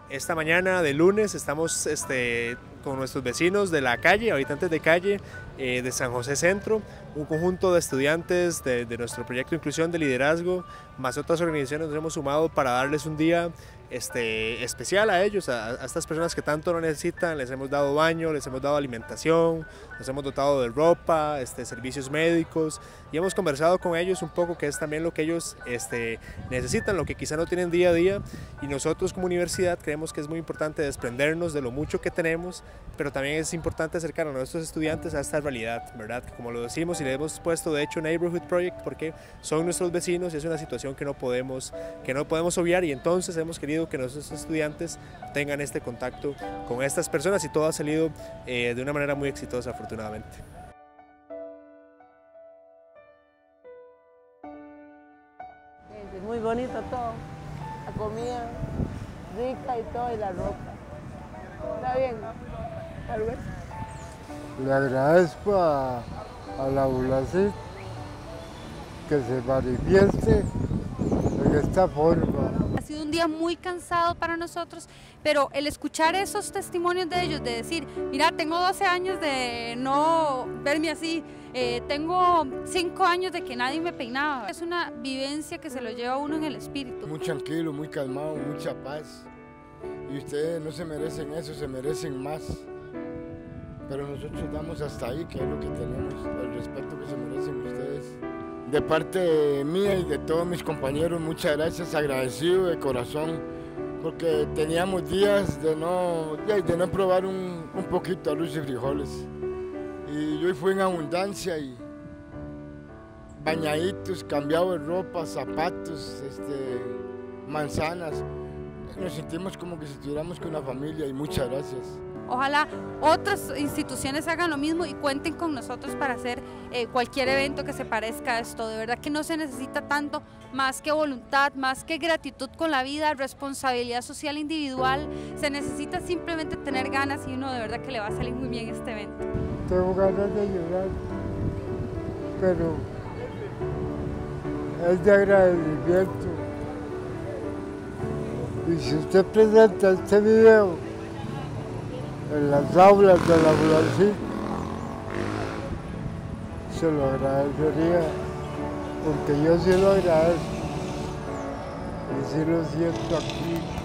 Esta mañana de lunes estamos con nuestros vecinos de la calle, habitantes de calle de San José Centro, un conjunto de estudiantes de nuestro proyecto de inclusión de liderazgo, más otras organizaciones nos hemos sumado para darles un día especial a ellos, a estas personas que tanto lo necesitan. Les hemos dado baño, les hemos dado alimentación, les hemos dotado de ropa, servicios médicos, y hemos conversado con ellos un poco que es también lo que ellos necesitan, lo que quizá no tienen día a día, y nosotros como universidad creemos que es muy importante desprendernos de lo mucho que tenemos, pero también es importante acercar a nuestros estudiantes a esta realidad, ¿verdad? Que como lo decimos y le hemos puesto de hecho Neighborhood Project porque son nuestros vecinos y es una situación que no podemos obviar, y entonces hemos querido que nuestros estudiantes tengan este contacto con estas personas, y todo ha salido de una manera muy exitosa, afortunadamente. Es muy bonito todo, la comida rica y todo, y la ropa. Está bien, tal vez. Le agradezco a la ULACID que se manifieste en esta forma. Ha sido un día muy cansado para nosotros, pero el escuchar esos testimonios de ellos, de decir, mira, tengo 12 años de no verme así, tengo 5 años de que nadie me peinaba. Es una vivencia que se lo lleva a uno en el espíritu. Muy tranquilo, muy calmado, mucha paz. Y ustedes no se merecen eso, se merecen más. Pero nosotros damos hasta ahí, que es lo que tenemos, el respeto que se merecen ustedes. De parte mía y de todos mis compañeros, muchas gracias, agradecido de corazón, porque teníamos días de no probar un poquito arroz y frijoles. Y hoy fue en abundancia y bañaditos, cambiado de ropa, zapatos, manzanas. Nos sentimos como que si estuviéramos con la familia, y muchas gracias. Ojalá otras instituciones hagan lo mismo y cuenten con nosotros para hacer cualquier evento que se parezca a esto. De verdad que no se necesita tanto, más que voluntad, más que gratitud con la vida, responsabilidad social individual. Se necesita simplemente tener ganas, y uno de verdad que le va a salir muy bien este evento. Tengo ganas de llorar, pero es de agradecimiento. Y si usted presenta este video en las aulas de la ULACID, se lo agradecería, porque yo sí lo agradezco y sí lo siento aquí.